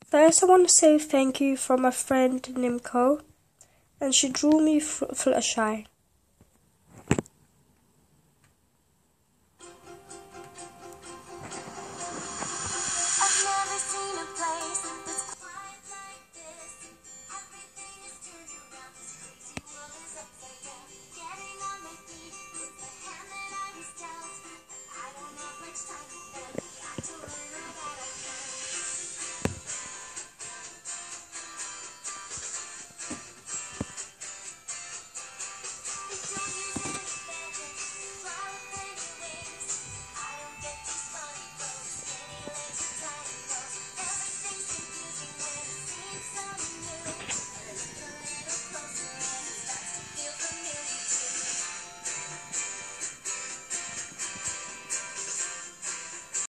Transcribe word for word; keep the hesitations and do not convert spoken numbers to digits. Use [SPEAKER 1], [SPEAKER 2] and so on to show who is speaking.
[SPEAKER 1] First, I want to say thank you from my friend Nimco, and she drew me Fluttershy.
[SPEAKER 2] I've never seen a place